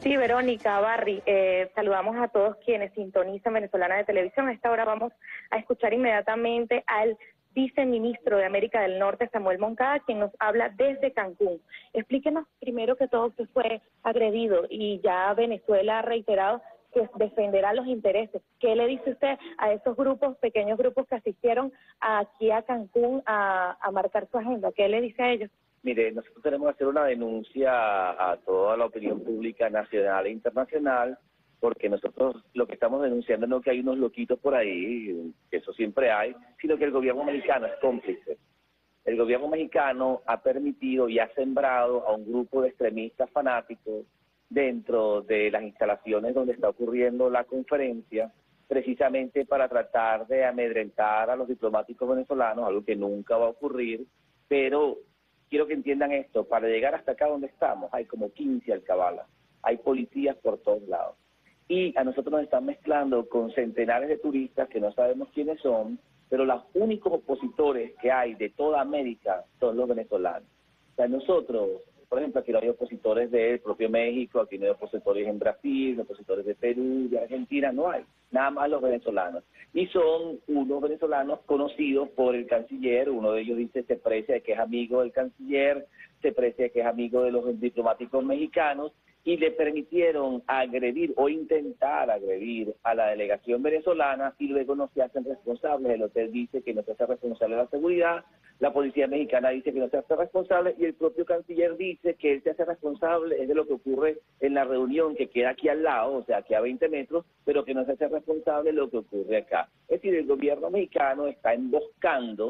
Sí, Verónica, Barry, saludamos a todos quienes sintonizan Venezolana de Televisión. A esta hora vamos a escuchar inmediatamente al viceministro de América del Norte, Samuel Moncada, quien nos habla desde Cancún. Explíquenos primero que todo que fue agredido y ya Venezuela ha reiterado que defenderá los intereses. ¿Qué le dice usted a esos grupos, pequeños grupos que asistieron aquí a Cancún a marcar su agenda? ¿Qué le dice a ellos? Mire, nosotros tenemos que hacer una denuncia a toda la opinión pública nacional e internacional, porque nosotros lo que estamos denunciando no es que hay unos loquitos por ahí, que eso siempre hay, sino que el gobierno mexicano es cómplice. El gobierno mexicano ha permitido y ha sembrado a un grupo de extremistas fanáticos dentro de las instalaciones donde está ocurriendo la conferencia, precisamente para tratar de amedrentar a los diplomáticos venezolanos, algo que nunca va a ocurrir, pero quiero que entiendan esto, para llegar hasta acá donde estamos hay como 15 alcabalas, hay policías por todos lados. Y a nosotros nos están mezclando con centenares de turistas que no sabemos quiénes son, pero los únicos opositores que hay de toda América son los venezolanos. O sea, nosotros, por ejemplo, aquí no hay opositores del propio México, aquí no hay opositores en Brasil, no hay opositores de Perú, de Argentina, no hay, nada más los venezolanos. Y son unos venezolanos conocidos por el canciller, uno de ellos dice se precia de que es amigo del canciller, se precia de que es amigo de los diplomáticos mexicanos, y le permitieron agredir o intentar agredir a la delegación venezolana y luego no se hacen responsables. El hotel dice que no se hace responsable de la seguridad, la policía mexicana dice que no se hace responsable y el propio canciller dice que él se hace responsable es de lo que ocurre en la reunión que queda aquí al lado, o sea, aquí a 20 metros, pero que no se hace responsable de lo que ocurre acá. Es decir, el gobierno mexicano está emboscando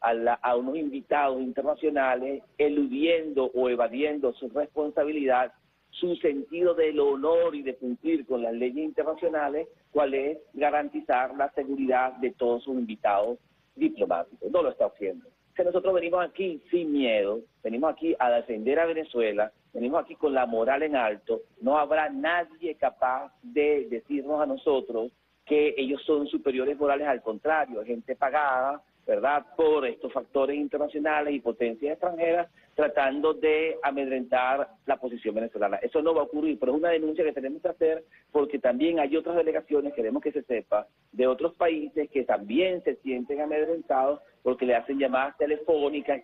a unos invitados internacionales, eludiendo o evadiendo su responsabilidad, su sentido del honor y de cumplir con las leyes internacionales, cuál es garantizar la seguridad de todos sus invitados diplomáticos. No lo está haciendo. O sea, nosotros venimos aquí sin miedo, venimos aquí a defender a Venezuela, venimos aquí con la moral en alto, no habrá nadie capaz de decirnos a nosotros que ellos son superiores morales, al contrario, gente pagada, ¿verdad?, por estos factores internacionales y potencias extranjeras, tratando de amedrentar la posición venezolana. Eso no va a ocurrir, pero es una denuncia que tenemos que hacer porque también hay otras delegaciones, queremos que se sepa, de otros países que también se sienten amedrentados porque le hacen llamadas telefónicas,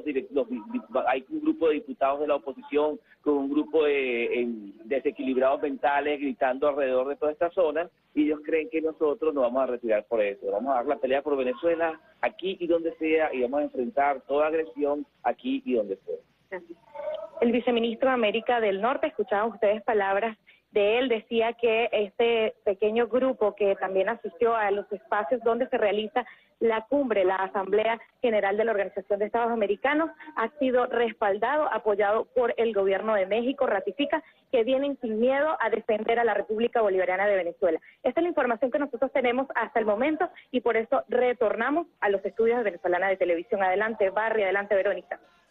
hay un grupo de diputados de la oposición con un grupo de desequilibrados mentales gritando alrededor de toda esta zona, y ellos creen que nosotros nos vamos a retirar por eso. Vamos a dar la pelea por Venezuela aquí y donde sea, y vamos a enfrentar toda agresión aquí y donde sea. El viceministro de América del Norte, escuchaban ustedes palabras de él, decía que este pequeño grupo que también asistió a los espacios donde se realiza la cumbre, la Asamblea General de la Organización de Estados Americanos, ha sido respaldado, apoyado por el gobierno de México, ratifica que vienen sin miedo a defender a la República Bolivariana de Venezuela. Esta es la información que nosotros tenemos hasta el momento y por eso retornamos a los estudios de Venezolana de Televisión. Adelante, Barry, adelante, Verónica.